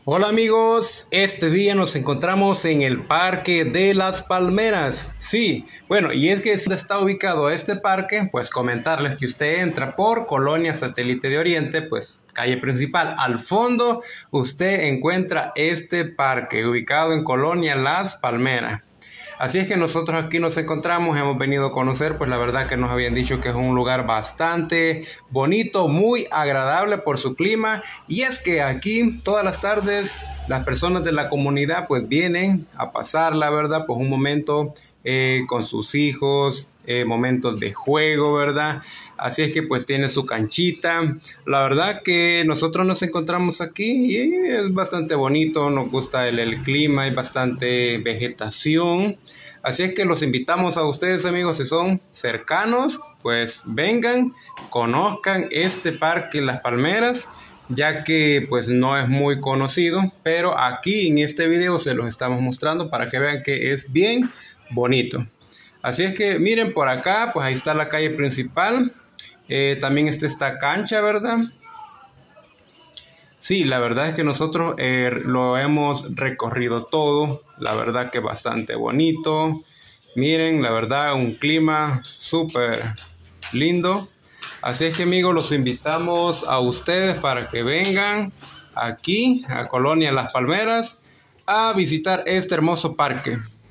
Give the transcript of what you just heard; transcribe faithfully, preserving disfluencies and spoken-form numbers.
Hola amigos, este día nos encontramos en el Parque de las Palmeras. Sí, bueno, y es que ¿dónde está ubicado este parque? Pues comentarles que usted entra por Colonia Satélite de Oriente, pues calle principal. Al fondo usted encuentra este parque ubicado en Colonia Las Palmeras. Así es que nosotros aquí nos encontramos, hemos venido a conocer, pues la verdad que nos habían dicho que es un lugar bastante bonito, muy agradable por su clima, y es que aquí todas las tardes las personas de la comunidad pues vienen a pasar, la verdad, pues un momento eh, con sus hijos, eh, momentos de juego, ¿verdad? Así es que pues tiene su canchita. La verdad que nosotros nos encontramos aquí y es bastante bonito, nos gusta el, el clima, hay bastante vegetación. Así es que los invitamos a ustedes, amigos, si son cercanos, pues vengan, conozcan este parque Las Palmeras, ya que pues no es muy conocido, pero aquí en este video se los estamos mostrando para que vean que es bien bonito. Así es que miren por acá, pues ahí está la calle principal, eh, también está esta cancha, ¿verdad? Sí, la verdad es que nosotros eh, lo hemos recorrido todo, la verdad que bastante bonito. Miren, la verdad, un clima súper lindo. Así es que amigos, los invitamos a ustedes para que vengan aquí a Colonia Las Palmeras a visitar este hermoso parque.